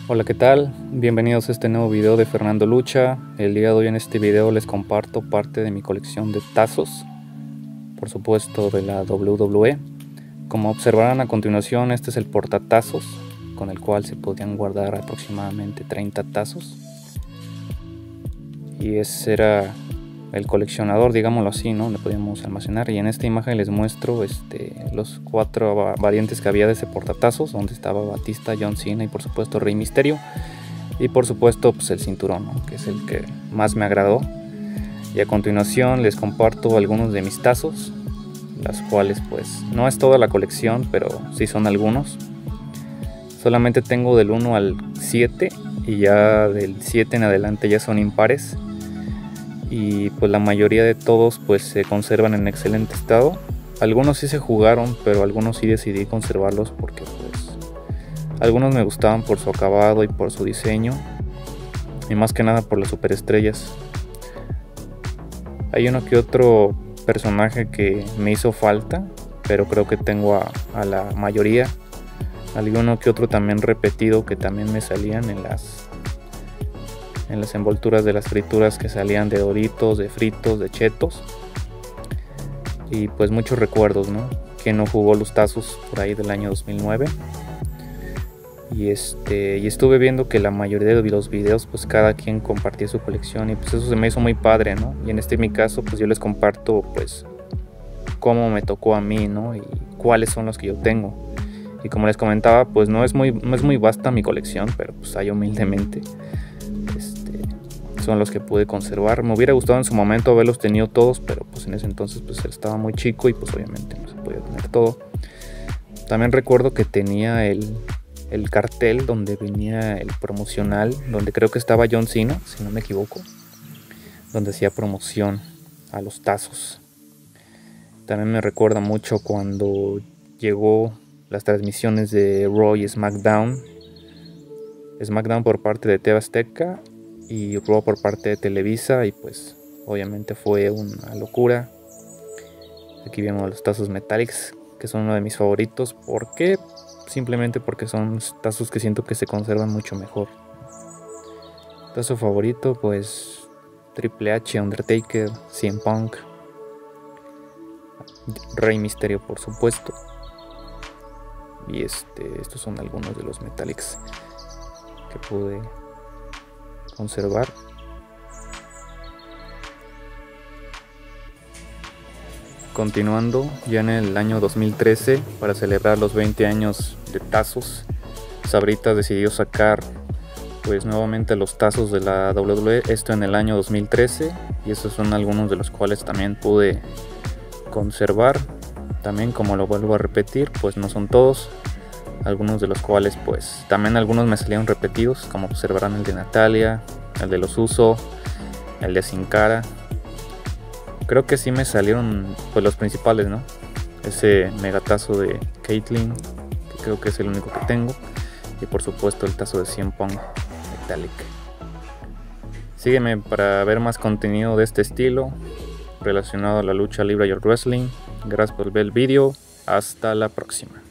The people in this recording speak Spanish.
Hola, ¿qué tal? Bienvenidos a este nuevo video de Fernando Lucha. El día de hoy en este video les comparto parte de mi colección de tazos, por supuesto de la WWE. Como observarán a continuación, este es el portatazos, con el cual se podían guardar aproximadamente 30 tazos. Y ese era el coleccionador, digámoslo así, ¿no? Le podíamos almacenar. Y en esta imagen les muestro los 4 variantes que había de ese portatazos, donde estaba Batista, John Cena y por supuesto Rey Mysterio. Y por supuesto pues el cinturón, ¿no? Que es el que más me agradó. Y a continuación les comparto algunos de mis tazos, las cuales pues no es toda la colección, pero sí son algunos. Solamente tengo del 1 al 7 y ya del 7 en adelante ya son impares. Y pues la mayoría de todos pues se conservan en excelente estado. Algunos sí se jugaron, pero algunos sí decidí conservarlos porque pues algunos me gustaban por su acabado y por su diseño, y más que nada por las superestrellas. Hay uno que otro personaje que me hizo falta, pero creo que tengo a la mayoría. Alguno que otro también repetido que también me salían en las envolturas de las frituras que salían de Doritos, de Fritos, de Chetos. Y pues muchos recuerdos, ¿no? ¿Quién no jugó los tazos por ahí del año 2009? Y estuve viendo que la mayoría de los videos pues cada quien compartía su colección, y pues eso se me hizo muy padre, ¿no? Y en mi caso pues yo les comparto pues cómo me tocó a mí, ¿no? Y cuáles son los que yo tengo. Y como les comentaba, pues no es muy vasta mi colección, pero pues ahí humildemente son los que pude conservar. Me hubiera gustado en su momento haberlos tenido todos, pero pues en ese entonces pues estaba muy chico y pues obviamente no se podía tener todo. También recuerdo que tenía el cartel donde venía el promocional, donde creo que estaba John Cena, si no me equivoco, donde hacía promoción a los tazos. También me recuerda mucho cuando llegó las transmisiones de Raw y SmackDown por parte de TV Azteca y Raw por parte de Televisa, y pues obviamente fue una locura. Aquí vemos los tazos Metallics, que son uno de mis favoritos. ¿Por qué? Simplemente porque son tazos que siento que se conservan mucho mejor. Tazo favorito pues Triple H, Undertaker, CM Punk, Rey Mysterio por supuesto. Y estos son algunos de los Metallics que pude conservar. Continuando, ya en el año 2013, para celebrar los 20 años de tazos, Sabritas decidió sacar pues nuevamente los tazos de la WWE, esto en el año 2013, y estos son algunos de los cuales también pude conservar. También, como lo vuelvo a repetir, pues no son todos, algunos de los cuales pues también algunos me salieron repetidos, como observarán el de Natalia, el de los Uso, el de Sin Cara. Creo que sí me salieron pues los principales, ¿no? Ese megatazo de Caitlyn, que creo que es el único que tengo, y por supuesto el tazo de CM Punk Metallic. Sígueme para ver más contenido de este estilo relacionado a la lucha libre y el wrestling. Gracias por ver el video. Hasta la próxima.